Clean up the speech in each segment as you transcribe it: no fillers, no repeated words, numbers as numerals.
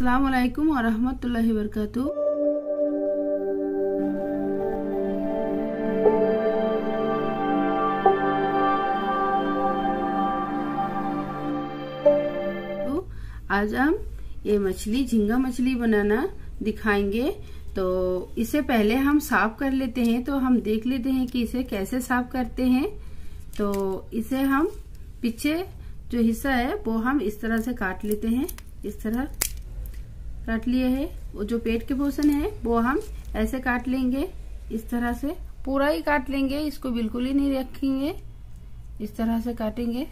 अस्सलाम वालेकुम व रहमतुल्लाहि व बरकातुहू। आज हम ये मछली झींगा मछली बनाना दिखाएंगे। तो इसे पहले हम साफ कर लेते हैं। तो हम देख लेते हैं कि इसे कैसे साफ करते हैं। तो इसे हम पीछे जो हिस्सा है वो हम इस तरह से काट लेते हैं। इस तरह काट लिए है। वो जो पेट के पोर्शन है वो हम ऐसे काट लेंगे। इस तरह से पूरा ही काट लेंगे, इसको बिल्कुल ही नहीं रखेंगे। इस तरह से काटेंगे।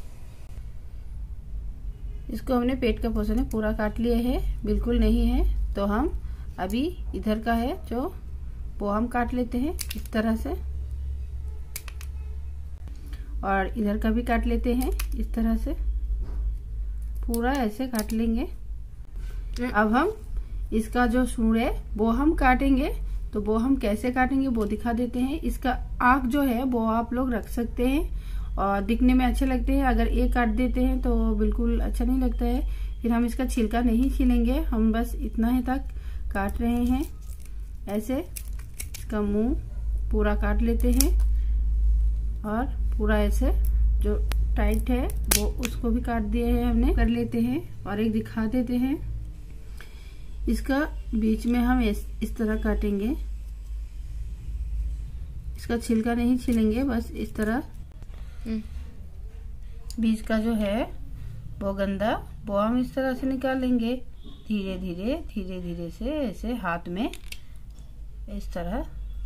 इसको हमने पेट का पोर्शन है पूरा काट लिया है, बिल्कुल नहीं है। तो हम अभी इधर का है जो वो हम काट लेते हैं इस तरह से, और इधर का भी काट लेते हैं इस तरह से। पूरा ऐसे काट लेंगे। अब हम इसका जो सूंड है वो हम काटेंगे। तो वो हम कैसे काटेंगे वो दिखा देते हैं। इसका आँख जो है वो आप लोग रख सकते हैं और दिखने में अच्छे लगते हैं। अगर एक काट देते हैं तो बिल्कुल अच्छा नहीं लगता है। फिर हम इसका छिलका नहीं छीलेंगे, हम बस इतना ही तक काट रहे हैं। ऐसे इसका मुंह पूरा काट लेते हैं और पूरा ऐसे जो टाइट है वो उसको भी काट दिया है हमने, कर लेते हैं। और एक दिखा देते हैं, इसका बीच में हम इस तरह काटेंगे। इसका छिलका नहीं छिलेंगे, बस इस तरह बीच का जो है वो गंदा वो हम इस तरह से निकालेंगे। धीरे धीरे धीरे धीरे से ऐसे हाथ में इस तरह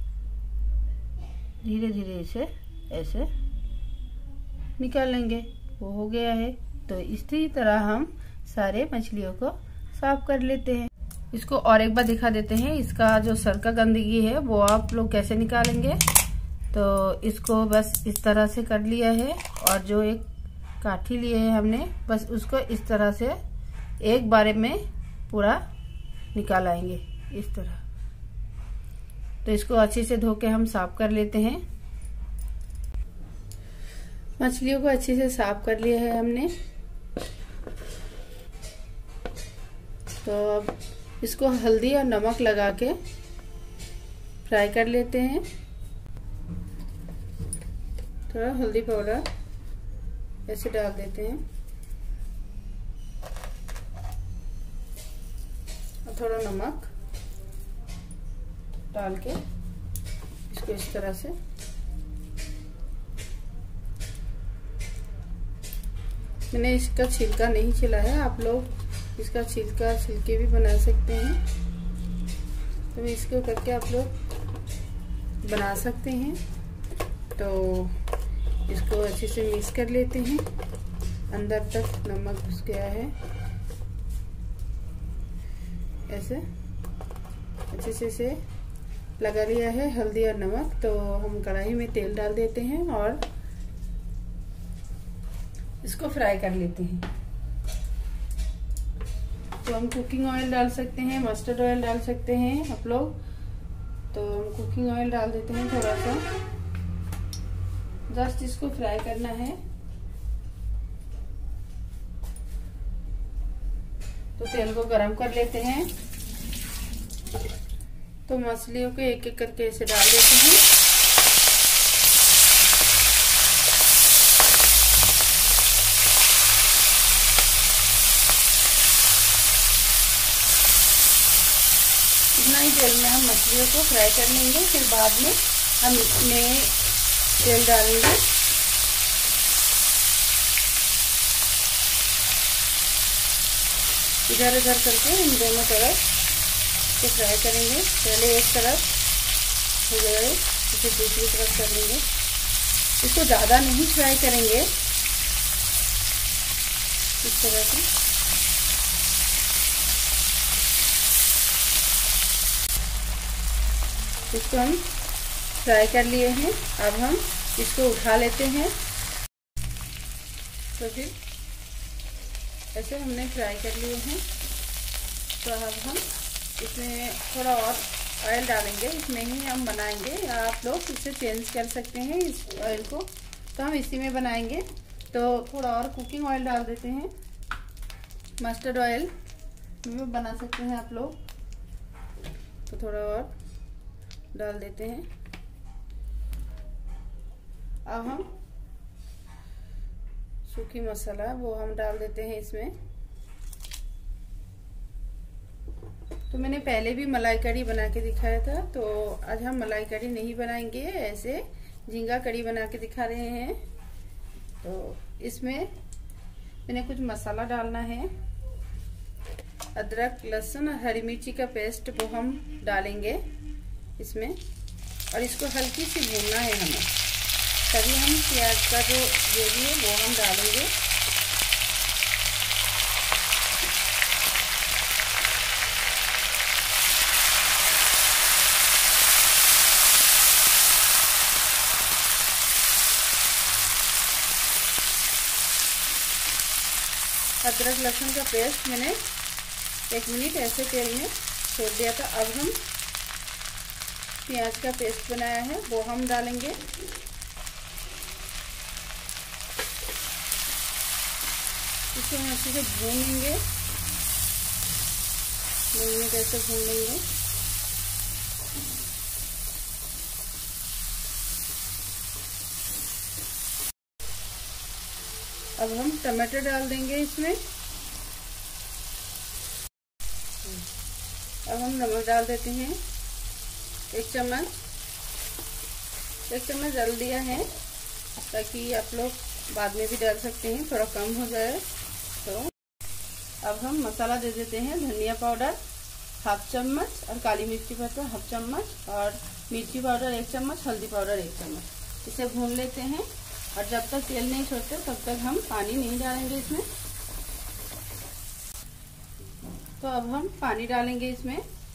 धीरे धीरे से ऐसे निकाल लेंगे। वो हो गया है। तो इसी तरह हम सारे मछलियों को साफ कर लेते हैं। इसको और एक बार दिखा देते हैं। इसका जो सर का गंदगी है वो आप लोग कैसे निकालेंगे। तो इसको बस इस तरह से कर लिया है और जो एक काठी लिए है हमने बस उसको इस तरह से एक बारे में पूरा निकाल आएंगे इस तरह। तो इसको अच्छे से धो के हम साफ कर लेते हैं। मछलियों को अच्छे से साफ कर लिया है हमने। तो अब इसको हल्दी और नमक लगा के फ्राई कर लेते हैं। थोड़ा हल्दी पाउडर ऐसे डाल देते हैं और थोड़ा नमक डाल के इसको इस तरह से मैंने इसका छिलका नहीं छिला है। आप लोग इसका छिलके भी बना सकते हैं। तो इसको करके आप लोग बना सकते हैं। तो इसको अच्छे से मिक्स कर लेते हैं। अंदर तक नमक घुस गया है। ऐसे अच्छे से इसे लगा लिया है हल्दी और नमक। तो हम कढ़ाई में तेल डाल देते हैं और इसको फ्राई कर लेते हैं। तो हम कुकिंग ऑयल डाल सकते हैं, मस्टर्ड ऑयल डाल सकते हैं आप लोग। तो हम कुकिंग ऑयल डाल देते हैं थोड़ा सा। जस्ट इसको फ्राई करना है। तो तेल को गरम कर लेते हैं। तो मछलियों को एक एक करके ऐसे डाल देते हैं। इतना ही तेल में हम मछलियों को फ्राई कर लेंगे। फिर बाद में हम इसमें तेल डालेंगे। इधर उधर करके हम दोनों तरफ से फ्राई करेंगे। पहले एक तरफ हो जाए फिर दूसरी तरफ कर लेंगे। इसको ज़्यादा नहीं फ्राई करेंगे, इस तरह से। इसको हम फ्राई कर लिए हैं। अब हम इसको उठा लेते हैं। तो फिर ऐसे हमने फ्राई कर लिए हैं। तो अब हम इसमें थोड़ा और ऑयल डालेंगे। इसमें ही हम बनाएंगे, या आप लोग इसे चेंज कर सकते हैं इस ऑयल को। तो हम इसी में बनाएंगे। तो थोड़ा और कुकिंग ऑयल डाल देते हैं, मस्टर्ड ऑयल। में बना सकते हैं आप लोग। तो थोड़ा और डाल देते हैं। अब हम सूखी मसाला वो हम डाल देते हैं इसमें। तो मैंने पहले भी मलाई कड़ी बना के दिखाया था, तो आज हम मलाई कड़ी नहीं बनाएंगे, ऐसे झींगा कड़ी बना के दिखा रहे हैं। तो इसमें मैंने कुछ मसाला डालना है। अदरक, लहसुन और हरी मिर्ची का पेस्ट वो हम डालेंगे इसमें, और इसको हल्की सी भूनना है हमें, तभी हम प्याज का जो ग्रेवी है वो हम डालेंगे। अदरक लहसुन का पेस्ट मैंने 1 मिनट ऐसे तेल में छोड़ दिया था। अब हम प्याज का पेस्ट बनाया है वो हम डालेंगे। इसको हम अच्छे से भून लेंगे, 2 मिनट ऐसे भून लेंगे। अब हम टमाटर डाल देंगे इसमें। अब हम नमक डाल देते हैं 1 चम्मच। 1 चम्मच डाल दिया है, ताकि आप लोग बाद में भी डाल सकते हैं, थोड़ा कम हो जाए तो। अब हम मसाला दे देते हैं। धनिया पाउडर 1/2 चम्मच और काली मिर्ची पाउडर 1/2 चम्मच और मिर्ची पाउडर 1 चम्मच, हल्दी पाउडर 1 चम्मच। इसे भून लेते हैं, और जब तक तेल नहीं छोड़ते तब तक हम पानी नहीं डालेंगे इसमें। तो अब हम पानी डालेंगे इसमें।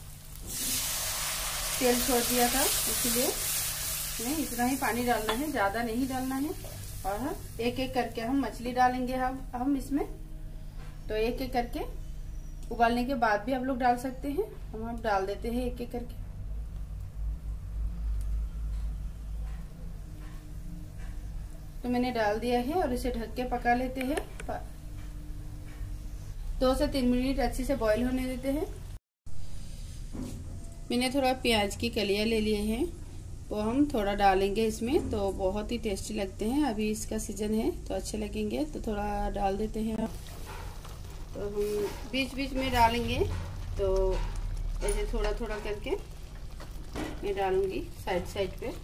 तेल छोड़ दिया था इसलिए नहीं, इतना ही पानी डालना है, ज्यादा नहीं डालना है। और एक एक करके हम मछली डालेंगे हम इसमें। तो एक एक करके उबालने के बाद भी आप लोग डाल सकते हैं। हम डाल देते हैं एक एक करके। तो मैंने डाल दिया है और इसे ढक के पका लेते हैं। 2 से 3 मिनट अच्छे से बॉईल होने देते हैं। मैंने थोड़ा प्याज की कलियां ले लिए हैं, वो हम थोड़ा डालेंगे इसमें, तो बहुत ही टेस्टी लगते हैं। अभी इसका सीजन है तो अच्छे लगेंगे, तो थोड़ा डाल देते हैं। तो हम बीच बीच में डालेंगे, तो ऐसे थोड़ा थोड़ा करके मैं डालूंगी साइड साइड पे।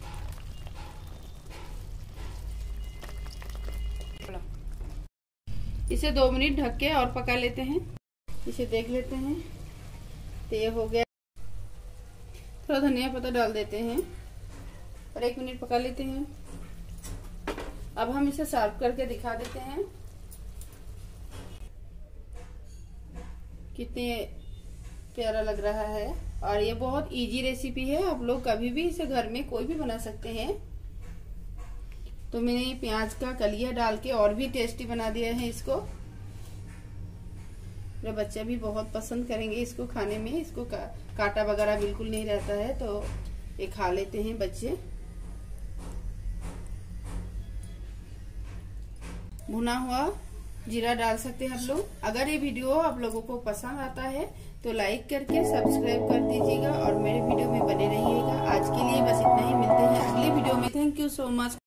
इसे 2 मिनट ढक के और पका लेते हैं। इसे देख लेते हैं, तो ये हो गया। थोड़ा धनिया पत्ता डाल देते हैं और 1 मिनट पका लेते हैं। अब हम इसे सर्व करके दिखा देते हैं। कितने प्यारा लग रहा है, और ये बहुत इजी रेसिपी है। आप लोग कभी भी इसे घर में कोई भी बना सकते हैं। तो मैंने प्याज का कलिया डाल के और भी टेस्टी बना दिया है इसको। मेरे बच्चे भी बहुत पसंद करेंगे इसको खाने में। इसको कांटा वगैरह बिल्कुल नहीं रहता है, तो ये खा लेते हैं बच्चे। भुना हुआ जीरा डाल सकते हैं आप लोग। अगर ये वीडियो आप लोगों को पसंद आता है तो लाइक करके सब्सक्राइब कर दीजिएगा और मेरे वीडियो में बने रहिएगा। आज के लिए बस इतना ही, मिलते हैं अगले वीडियो में। Thank you so much.